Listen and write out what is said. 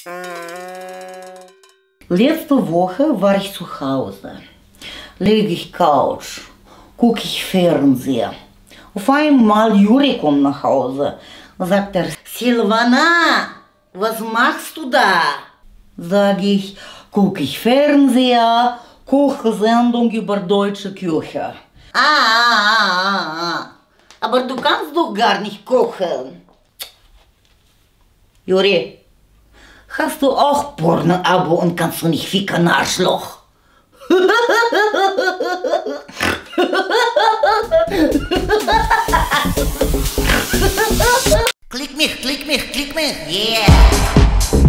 Letzte Woche war ich zu Hause. Lege ich Couch, gucke ich Fernseher. Auf einmal Juri kommt nach Hause. Sagt er, Silvana, was machst du da? Sag ich, gucke ich Fernseher, Kochsendung über deutsche Küche. Aber du kannst doch gar nicht kochen. Juri, hast du auch Porno-Abo und kannst du nicht ficken, Arschloch? Klick mich, yeah!